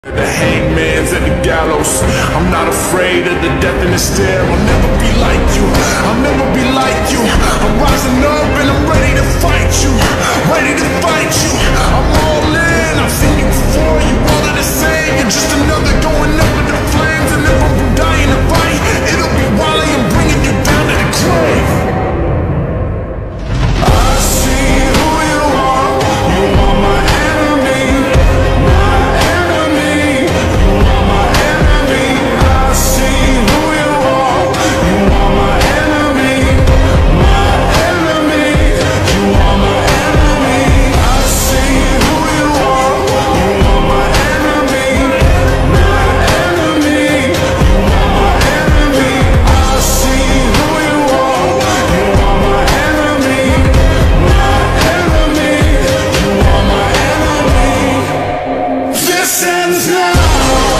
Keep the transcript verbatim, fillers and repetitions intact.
The hangman's at the gallows. I'm not afraid of the death in the stare. I'll never be like you, I'll never be like you. I'm rising up and I'm ready to fight you, ready to fight you. I'm all in, I've seen you before. You all are the same, you're just another going up in the flames. And if I'm dying to fight, it'll be while I am bringing you down to the grave. I see who you are, you are my enemy, my enemy. You are my enemy. I see who you are, you are my enemy, my enemy. You are my enemy. I see who you are, you are my enemy, my enemy. You are my enemy. I see who you are, you are my enemy, my enemy. You are my enemy. This ends now.